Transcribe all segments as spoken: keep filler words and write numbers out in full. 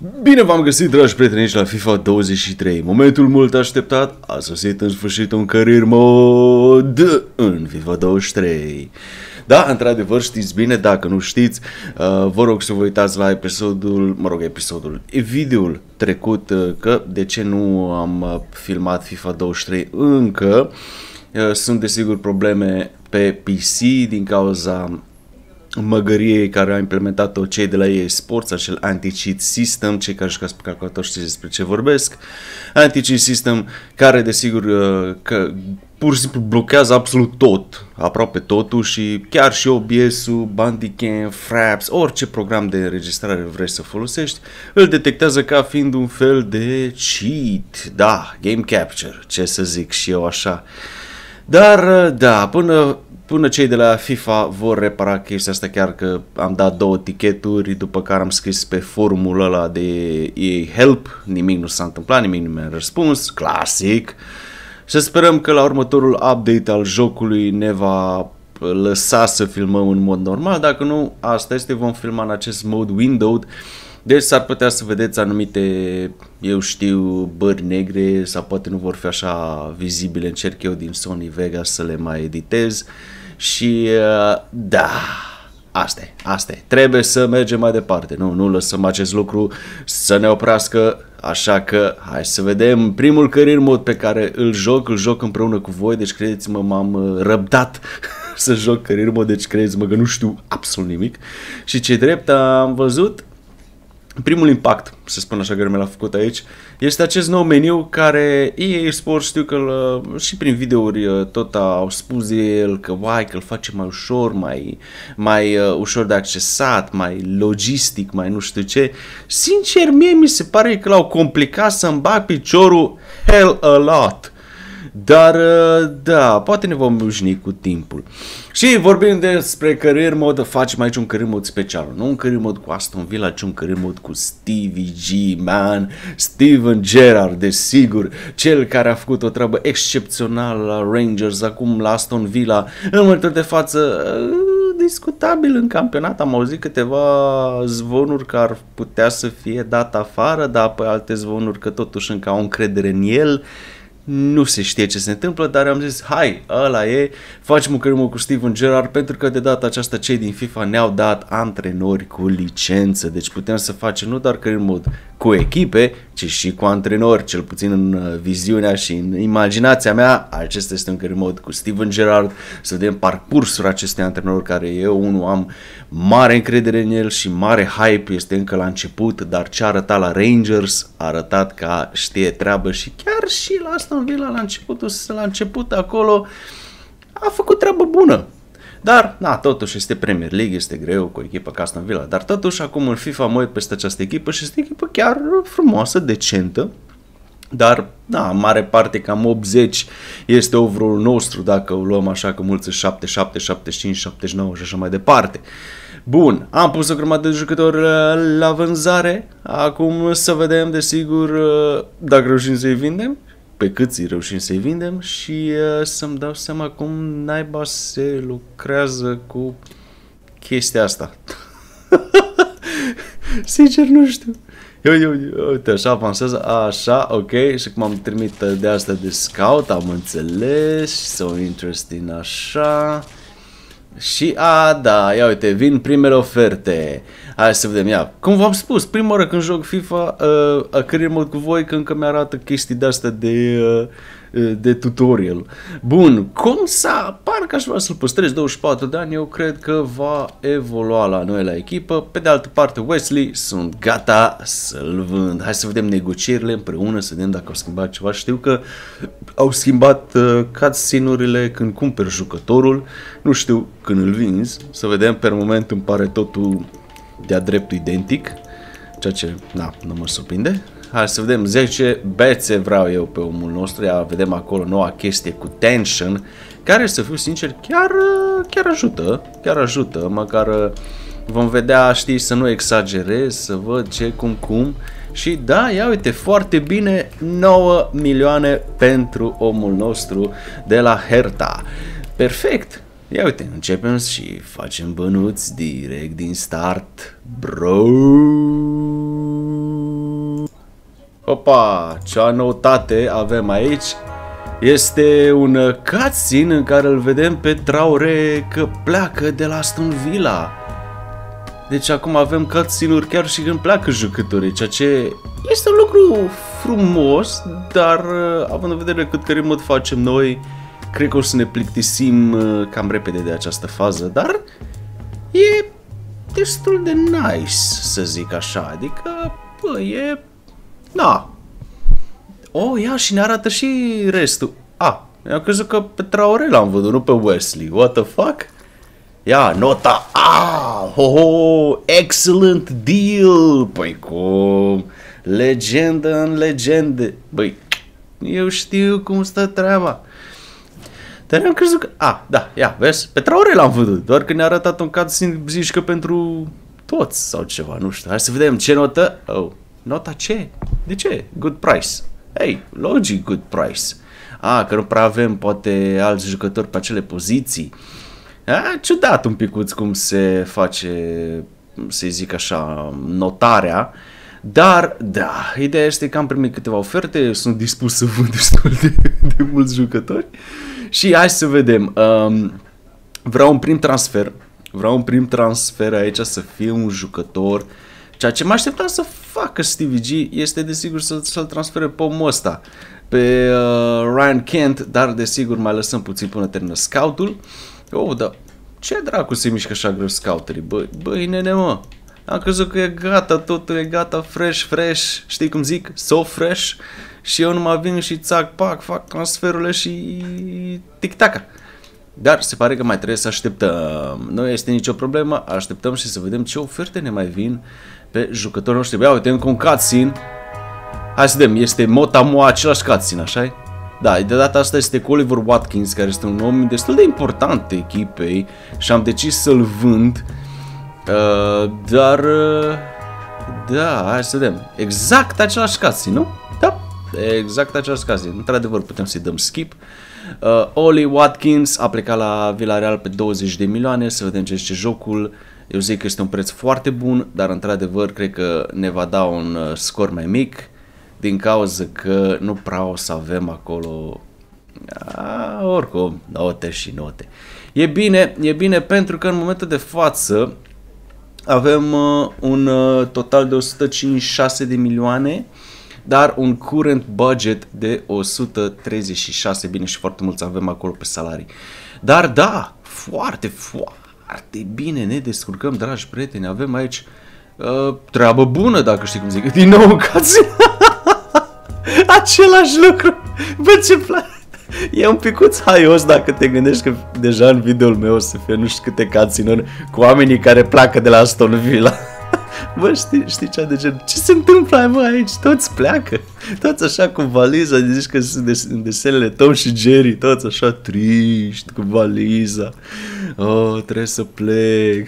Bine v-am găsit, dragi prieteni, aici la FIFA douăzeci și trei. Momentul mult așteptat, a sosit în sfârșit un career mode în FIFA douăzeci și trei. Da, într-adevăr, știți bine, dacă nu știți, uh, vă rog să vă uitați la episodul, mă rog, episodul, videoul trecut, uh, că de ce nu am uh, filmat FIFA douăzeci și trei încă. Uh, sunt desigur probleme pe P C din cauza măgăriei care au implementat-o cei de la E A Sports, acel anti-cheat system. Cei care jucați pe calculator știți despre ce vorbesc. Anti-cheat system care desigur că pur și simplu blochează absolut tot, aproape totul, și chiar și O B S-ul, Bandicam, Fraps, orice program de înregistrare vrei să folosești, îl detectează ca fiind un fel de cheat. Da, game capture, ce să zic și eu așa. Dar da, până Până cei de la FIFA vor repara chestia asta, chiar că am dat două ticheturi, după care am scris pe forumul ăla de E A Help, nimic nu s-a întâmplat, nimic nu mi-a răspuns, clasic. Să sperăm că la următorul update al jocului ne va lăsa să filmăm în mod normal, dacă nu, asta este, vom filma în acest mode windowed. Deci s-ar putea să vedeți anumite, eu știu, bări negre sau poate nu vor fi așa vizibile, încerc eu din Sony Vegas să le mai editez și da, asta e, asta e, trebuie să mergem mai departe, nu, nu lăsăm acest lucru să ne oprească, așa că hai să vedem primul career mode pe care îl joc, îl joc împreună cu voi, deci credeți-mă, m-am răbdat să joc career mode, deci credeți-mă că nu știu absolut nimic și ce drept am văzut. Primul impact, să spun așa, care mi l-a făcut aici, este acest nou meniu care E A Sports, știu că și prin videouri tot au spus de el că vai, că îl face mai ușor, mai, mai uh, ușor de accesat, mai logistic, mai nu știu ce. Sincer, mie mi se pare că l-au complicat să-mi bag piciorul hell a lot. Dar, da, poate ne vom rușni cu timpul. Și vorbim despre career mode, facem aici un career mode special. Nu un career mode cu Aston Villa, ci un career mode cu Stevie G, man. Steven Gerrard, desigur, cel care a făcut o treabă excepțională la Rangers, acum la Aston Villa. În momentul de față, discutabil în campionat, am auzit câteva zvonuri că ar putea să fie dat afară, dar pe alte zvonuri că totuși încă au încredere în el. Nu se știe ce se întâmplă, dar am zis, hai, ăla e, facem un career mode cu Steven Gerrard, pentru că de data aceasta cei din FIFA ne-au dat antrenori cu licență, deci putem să facem nu doar career mode cu echipe, ci și cu antrenori, cel puțin în viziunea și în imaginația mea, acesta este un career mode cu Steven Gerrard, să vedem parcursul acestui antrenor, care eu unul am mare încredere în el și mare hype, este încă la început, dar ce a arătat la Rangers, a arătat că știe treabă și chiar și la Aston Villa la începutul, la început acolo a făcut treabă bună. Dar, na, totuși este Premier League, este greu cu o echipă ca Aston Villa, dar totuși acum în FIFA mă uit peste această echipă și este o echipă chiar frumoasă, decentă, dar, na, în mare parte cam optzeci este overall nostru, dacă o luăm așa că mulți sunt șaptezeci și șapte, șaptezeci și cinci, șaptezeci și nouă și așa mai departe. Bun, am pus o grămadă de jucători la vânzare, acum să vedem, desigur, dacă reușim să-i vindem, pe cât îi reușim să-i vindem și uh, să-mi dau seama cum naiba se lucrează cu chestia asta. Sincer, nu știu. Uite, așa avansează, așa, ok, și cum am trimit de asta de scout, am înțeles, so interesting, așa. Și, a, da, ia uite, vin primele oferte. Hai să vedem, ia. Cum v-am spus, prima oară când joc FIFA, uh, career mode cu voi, că încă mi-arată chestii de-astea de, uh, de tutorial. Bun, cum să, parcă aș vrea să-l păstrez, douăzeci și patru de ani, eu cred că va evolua la noi la echipă. Pe de altă parte, Wesley, sunt gata să-l vând. Hai să vedem negocierile împreună, să vedem dacă au schimbat ceva. Știu că au schimbat uh, cutscene-urile când cumperi jucătorul, nu știu când îl vinzi, să vedem, pe moment îmi pare totul de-a dreptul identic, ceea ce, na, nu mă surprinde. Hai să vedem, zece bețe vreau eu pe omul nostru, ia vedem acolo noua chestie cu tension, care, să fiu sincer, chiar, chiar ajută, chiar ajută, măcar vom vedea, știi, să nu exagerez, să văd ce, cum, cum. Și da, ia uite, foarte bine, nouă milioane pentru omul nostru de la Hertha. Perfect! Ia uite, începem și facem bănuți direct din start, bro! Opa, ce noutate avem aici este un cutscene în care îl vedem pe Traore că pleacă de la Aston Villa. Deci acum avem cutscene-uri chiar și când pleacă jucătorii, ceea ce este un lucru frumos, dar având în vedere cât care mod facem noi, cred că o să ne plictisim cam repede de această fază, dar e destul de nice, să zic așa, adică, bă, e... Na. Oh, ia și ne arată și restul. Ah, eu am crezut că pe Traore l-am văzut, nu pe Wesley. What the fuck? Ia, nota. Ah, ho, ho, excellent deal. Păi cum? Legendă în legende. Băi, eu știu cum stă treaba. Dar am crezut că... Ah, da, ia, vezi? Pe Traore l-am văzut, doar că ne-a arătat un cutscene, zici că pentru toți sau ceva, nu știu. Hai să vedem ce notă... Oh, nota ce? De ce? Good price. Hey, logic, good price. Ah, că nu prea avem poate alți jucători pe acele poziții. Ah, ciudat un picuț cum se face, să zic așa, notarea. Dar, da, ideea este că am primit câteva oferte, sunt dispus să vând destul de, de mulți jucători. Și hai să vedem. Um, vreau un prim transfer. Vreau un prim transfer aici să fie un jucător. Ceea ce mă așteptam să facă Stevie G este desigur să, să-l transfere pe omul ăsta, pe uh, Ryan Kent, dar desigur mai lăsăm puțin până termină scoutul. Oh, da, ce dracu se mișcă așa greu scouterii? Băi, băi, nene, mă, am crezut că e gata, totul e gata, fresh, fresh, știi cum zic? So fresh. Și eu numai vin și țac, pac, fac transferurile și tic-taca. Dar se pare că mai trebuie să așteptăm. Nu este nicio problemă, așteptăm și să vedem ce oferte ne mai vin pe jucătorul noștri. Ia uite, încă un cutscene. Hai să vedem, este motamo același cutscene, așa-i? Da, de data asta este cu Oliver Watkins, care este un om destul de important echipei și am decis să-l vând. Uh, dar... Uh, da, hai să vedem. Exact același cutscene, nu? Da, exact același cutscene. Într-adevăr, putem să-i dăm skip. Uh, Oli Watkins a plecat la Villarreal pe douăzeci de milioane, să vedem ce zice jocul. Eu zic că este un preț foarte bun, dar într-adevăr cred că ne va da un uh, scor mai mic, din cauza că nu prea o să avem acolo, a, oricum, note și note. E bine, e bine pentru că în momentul de față avem uh, un uh, total de o sută cincizeci și șase de milioane, dar un current budget de o sută treizeci și șase, bine, și foarte mulți avem acolo pe salarii. Dar da, foarte, foarte bine ne descurcăm, dragi prieteni, avem aici uh, treabă bună, dacă știi cum zic, din nou în cutscene. Același lucru, bă, ce place. E un picuț haios dacă te gândești că deja în videoul meu o să fie nu știu câte cutscene-uri cu oamenii care pleacă de la Aston Villa. Bă, știi, știi cea de gen? Ce se întâmplă, bă, aici? Toți pleacă. Toți așa cu valiza. Zici că sunt în desenele Tom și Jerry. Toți așa triști cu valiza. Oh, trebuie să plec.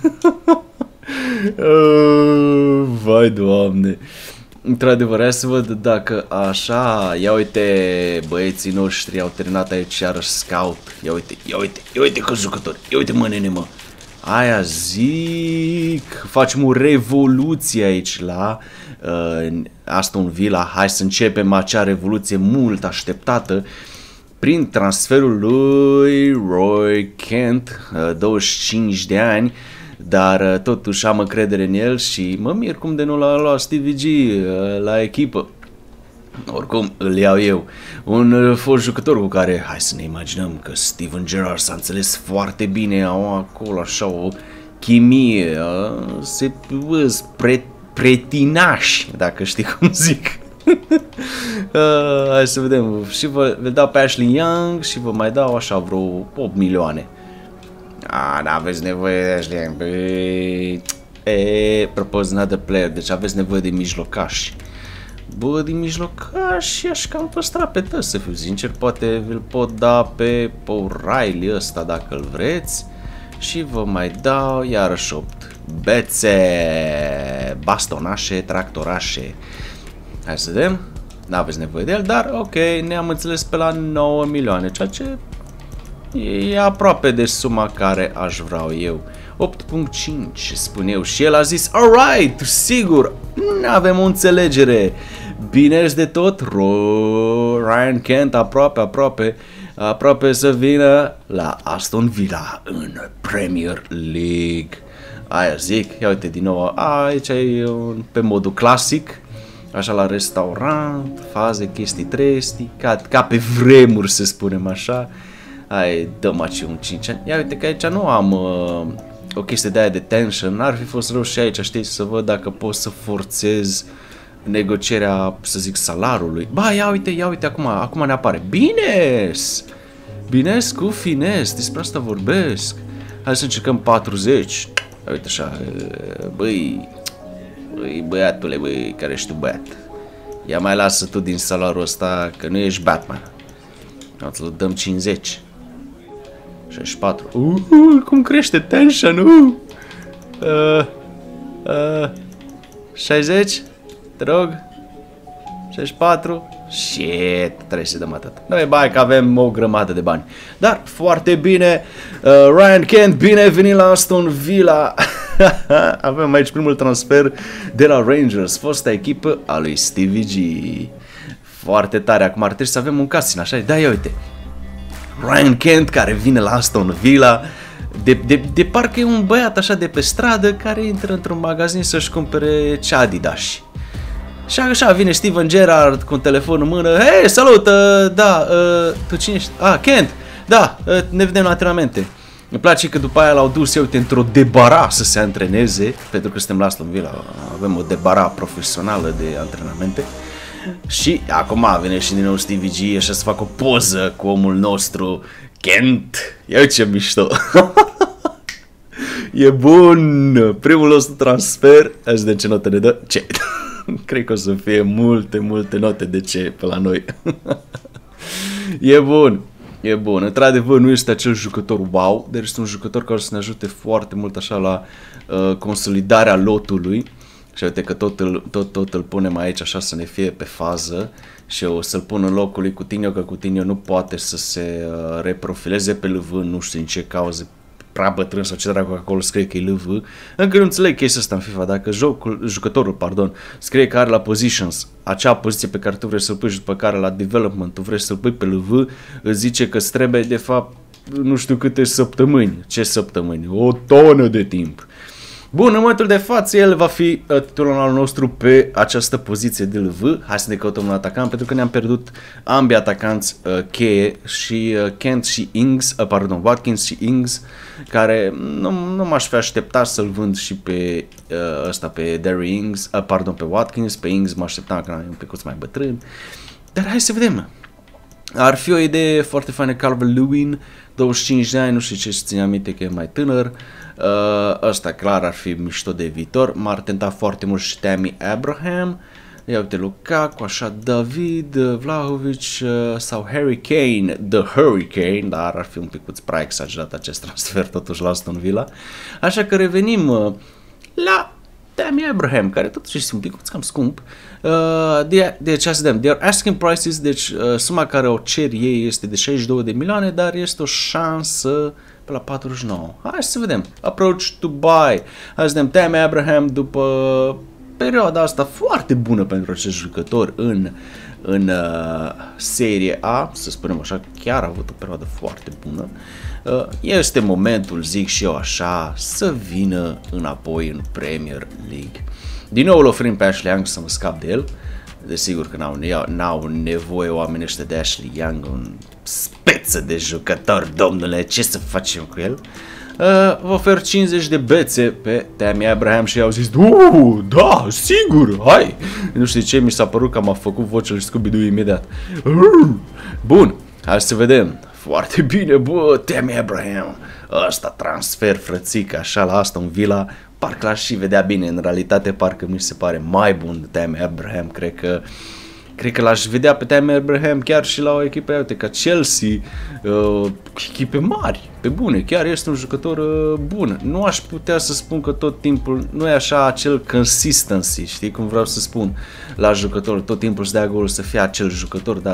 Oh, vai, Doamne. Într-adevăr, hai să văd dacă așa. Ia uite, băieții noștri au terminat aici iarăși scout. Ia uite, ia uite, ia uite că jucători. Ia uite, mă, nene, mă. Aia zic, facem o revoluție aici la uh, Aston Villa. Hai să începem acea revoluție mult așteptată prin transferul lui Roy Kent, uh, douăzeci și cinci de ani, dar uh, totuși am încredere în el și mă mir cum de nu l-a luat Stevie G uh, la echipă. Oricum, îl iau eu. Un uh, fost jucător cu care, hai să ne imaginăm că Steven Gerrard s-a înțeles foarte bine, au acolo așa o chimie, uh, se uh, pre, pretinași, dacă știi cum zic. uh, hai să vedem, și vă, vă dau pe Ashley Young și vă mai dau așa vreo opt milioane. Ah, n-aveți nevoie de Ashley Young, băi. E, propose another player, deci aveți nevoie de mijlocași. Bă, din mijlocaș și aș cam păstra pe tăi, să fiu sincer, poate vi-l pot da pe O'Reilly ăsta dacă îl vreți și vă mai dau iarăși opt bețe, bastonașe, tractorașe. Hai să vedem, n-aveți nevoie de el, dar ok, ne-am înțeles pe la nouă milioane, ceea ce e aproape de suma care aș vreau eu. opt virgulă cinci spun eu și el a zis alright, sigur, avem o înțelegere. bine de tot, Ro Ryan Kent aproape, aproape, aproape să vină la Aston Villa în Premier League. Aia zic, ia uite din nou, aici e un, pe modul clasic, așa la restaurant, faze, chestii trestii, ca, ca pe vremuri să spunem așa. Hai, dăm aici un cinci ani. Ia uite că aici nu am uh, o chestie de aia de tension, n-ar fi fost rău și aici, știi, să văd dacă pot să forțez negocierea, să zic, salarului. Ba, ia uite, ia uite, acum, acum ne apare. Bines! Bines cu fines, despre asta vorbesc. Hai să încercăm patruzeci. Uite așa, băi, băi, băiatule, băi, care ești tu băiat. Ia mai lasă tu din salarul ăsta, că nu ești Batman. Îți dăm cincizeci. șaizeci și patru. Uh, cum crește tension, uh. Uh, uh, șaizeci, te rog. șaizeci și patru. Shit, trebuie să dăm atât. Noi, bai, că avem o grămadă de bani. Dar, foarte bine. Uh, Ryan Kent, bine venit la Aston Villa. Avem aici primul transfer de la Rangers, fosta echipă a lui Stevie G. Foarte tare. Acum ar trebui să avem un casino, așa? Da, ia uite. Ryan Kent care vine la Aston Villa. De, de, de parcă e un băiat așa de pe stradă care intră într-un magazin să-și cumpere ce Adidas. Și așa vine Steven Gerrard cu un telefon în mână. Hei, salut, uh, da, uh, tu cine ești? Ah, Kent, da, uh, ne vedem la antrenamente. Îmi place că după aia l-au dus, uite, într-o debara să se antreneze, pentru că suntem la Aston Villa, avem o debara profesională de antrenamente. Și acum vine și din nou Stevie G, așa să fac o poză cu omul nostru, Kent. Ia uite ce mișto. E bun. Primul nostru transfer. Azi de ce note ne dă? Ce? Cred că o să fie multe, multe note de ce pe la noi. E bun. E bun. Într-adevăr nu este acel jucător wow, dar este un jucător care o să ne ajute foarte mult așa la uh, consolidarea lotului. Și uite că tot îl, tot, tot îl punem aici așa să ne fie pe fază. Și eu o să-l pun în locul lui Coutinho, că Coutinho nu poate să se uh, reprofileze pe L V, nu știu din ce cauze, prea bătrân sau ce dracu acolo scrie că e L V. Încă nu înțeleg chestia asta în FIFA, dacă jocul, jucătorul pardon, scrie că are la positions, acea poziție pe care tu vrei să-l pui și după care la development tu vrei să-l pui pe L V, îți zice că îți trebuie de fapt nu știu câte săptămâni. Ce săptămâni? O tonă de timp. Bun, în momentul de față el va fi uh, titularul nostru pe această poziție de L V. Hai să ne căutăm un atacant pentru că ne-am pierdut ambii atacanți uh, cheie și uh, Kent și Ings, uh, pardon, Watkins și Ings, care nu, nu m-aș fi așteptat să-l vând și pe uh, ăsta, pe Derry Ings, uh, pardon, pe Watkins, pe Ings mă așteptam că e un pic mai bătrân. Dar hai să vedem. Ar fi o idee foarte faină. Calvert-Lewin, douăzeci și cinci de ani, nu știu ce să ține aminte că e mai tânăr. Uh, ăsta clar ar fi mișto de viitor. M-ar tenta foarte mult și Tammy Abraham. Ia uite Lukaku, așa David, Vlahovic uh, sau Harry Kane, The Hurricane, dar ar fi un pic prea exagerat acest transfer totuși la Aston Villa. Așa că revenim uh, la Tammy Abraham, care totuși este un pic cam scump. Uh, de, deci, să vedem, their asking prices, deci uh, suma care o cer ei este de șaizeci și două de milioane, dar este o șansă pe la patruzeci și nouă. Hai să vedem. Approach to buy. Hai să vedem Tammy Abraham după perioada asta foarte bună pentru acest jucător în, în uh, Serie A, să spunem așa, chiar a avut o perioadă foarte bună. Uh, este momentul, zic și eu așa, să vină înapoi în Premier League. Din nou îl oferim pe Ashley Young să mă scap de el. Desigur că n-au, n-au nevoie oamenii ăștia de Ashley Young, un speță de jucător, domnule, ce să facem cu el? Uh, vă ofer cincizeci de bețe pe Tammy Abraham și au zis, uh, da, sigur, hai! Nu știu ce, mi s-a părut că m-a făcut vocea lui Scooby-Doo imediat. Uh, bun, hai să vedem. Foarte bine, bă, Tammy Abraham. Ăsta transfer, frățică, așa la Aston Villa. Parcă l-aș și vedea bine, în realitate parcă mi se pare mai bun Tammy Abraham, cred că cred că l-aș vedea pe Tammy Abraham chiar și la o echipă, uite, ca Chelsea, uh, echipe mari, pe bune, chiar este un jucător uh, bun. Nu aș putea să spun că tot timpul, nu e așa acel consistency, știi cum vreau să spun, la jucător, tot timpul să dea gol să fie acel jucător, dar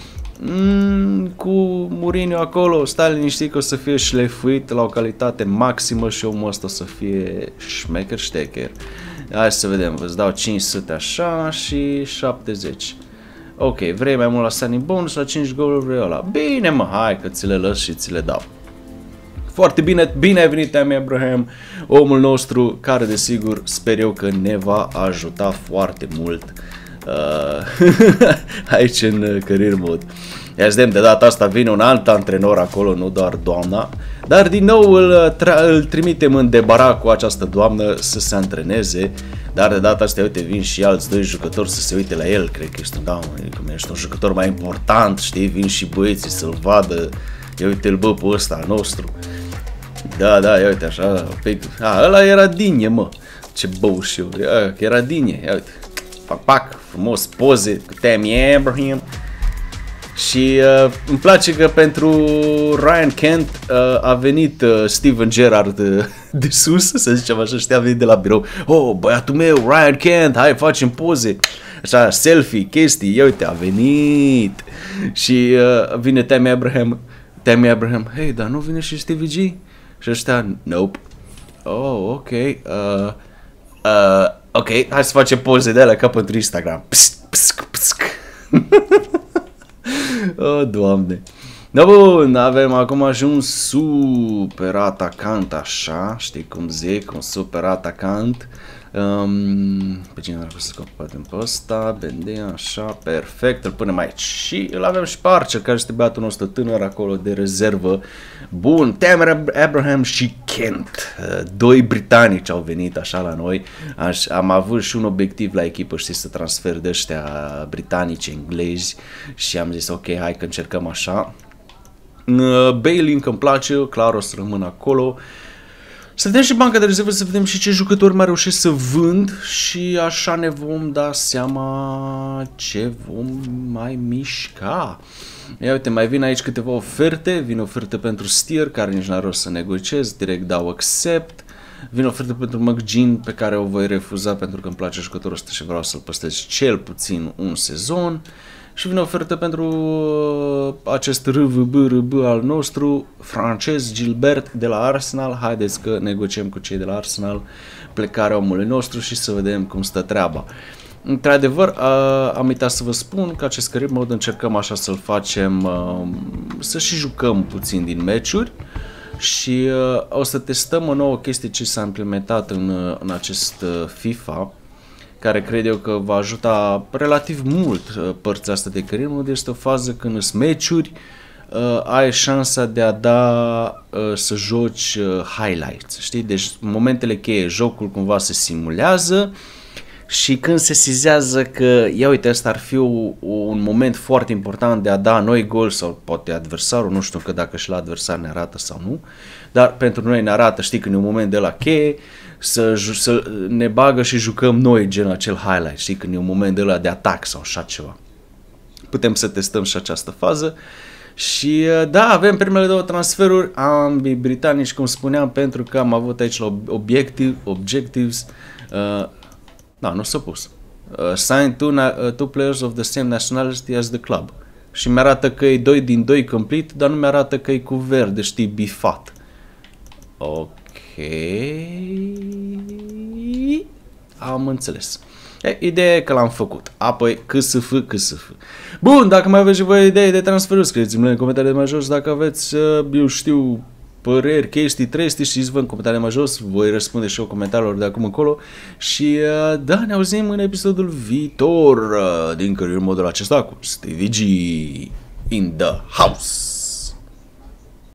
Mm, cu Mourinho acolo, stai liniștit că o să fie șlefuit la o calitate maximă și omul ăsta o să fie șmecher ștecher. Hai să vedem, vă dau cinci sute așa și șaptezeci. Ok, vrei mai mult la signing bonus, la cinci goluri vrei ăla. Bine mă, hai că ți le las și ți le dau. Foarte bine, bine ai venit, Tammy Abraham, omul nostru care desigur sper eu că ne va ajuta foarte mult uh, aici în career mode. Ia vedem, de data asta vine un alt antrenor acolo, nu doar doamna, dar din nou îl, îl trimitem în debara cu această doamnă să se antreneze, dar de data asta, uite, vin și alți doi jucători să se uite la el, cred că ești un, da, cum ești un jucător mai important, știi, vin și băieții să-l vadă, ia uite-l bă pe ăsta nostru. Da, da, ia uite așa, pic. A, ăla era Digne, mă. Ce bău și eu, ia, că era Digne, ia uite. Pac, pac, frumos, poze cu Tammy Abraham. Și uh, îmi place că pentru Ryan Kent uh, a venit uh, Steven Gerrard uh, de sus, să zicem așa, știa, a venit de la birou. Oh, băiatul meu, Ryan Kent, hai facem poze. Așa, selfie, chestii, ia uite, a venit. Și uh, vine Tammy Abraham, Tammy Abraham, hei, dar nu vine și Stevie G? Și ăștia, nope. Oh, ok. Uh, uh, ok, hai să facem poze de alea ca pentru Instagram. Psc, psc, psc. Oh, Doamne. Da, bun, avem acum și un super atacant, așa, știi cum zic, un super atacant. Um, pe cine ar să scopatem pe ăsta, Bendea, așa, perfect, îl punem aici. Și îl avem și pe Archer, care este băiatul nostru tânăr acolo de rezervă. Bun, Tammy Abraham și Kent, doi britanici au venit așa la noi. Aș, am avut și un obiectiv la echipă, știi, să transfer de ăștia britanici englezi și am zis ok, hai că încercăm așa. Bailey încă îmi place, clar o să rămân acolo. Să vedem și banca de rezervă, să vedem și ce jucători mai reușesc să vând și așa ne vom da seama ce vom mai mișca. Ia uite, mai vin aici câteva oferte, vin oferte pentru Steer, care nici n-are rost să negociez, direct dau accept. Vin oferte pentru McGinn, pe care o voi refuza pentru că îmi place jucătorul ăsta și vreau să-l păstrez cel puțin un sezon. Și vine ofertă pentru acest R V B R B al nostru, francez Gilbert de la Arsenal. Haideți că negociem cu cei de la Arsenal plecarea omului nostru și să vedem cum stă treaba. Într-adevăr, am uitat să vă spun că acest career mode încercăm așa să-l facem, să și jucăm puțin din meciuri. Și o să testăm o nouă chestie ce s-a implementat în, în acest FIFA, care cred eu că va ajuta relativ mult părția asta de career mode. Este o fază când îți meciuri, uh, ai șansa de a da uh, să joci uh, highlights, știi? Deci momentele cheie, jocul cumva se simulează și când se sizează că, ia uite, ăsta ar fi o, un moment foarte important de a da noi gol sau poate adversarul, nu știu că dacă și la adversar ne arată sau nu, dar pentru noi ne arată, știi, când e un moment de la cheie, Să, să ne bagă și jucăm noi gen acel highlight, știi, când e un moment de ăla de atac sau așa ceva. Putem să testăm și această fază. Și da, avem primele două transferuri, ambii britanici, cum spuneam, pentru că am avut aici la obiective, objectives, uh, da, nu s-a pus. Uh, sign two, uh, two players of the same nationality as the club. Și mi-arată că e doi din doi complete, dar nu mi-arată că e cu verde, știi, bifat. Ok. Ok, am înțeles. E, ideea e că l-am făcut. Apoi, C S F, C S F. Bun, dacă mai aveți și voi idei de transferuri, scrieți-mi în comentarii mai jos. Dacă aveți, eu știu, păreri, chestii, trestii, știți-vă în comentarii mai jos. Voi răspunde și eu comentariilor de acum încolo. Și da, ne auzim în episodul viitor din career modul acesta cu Stevie G in the house.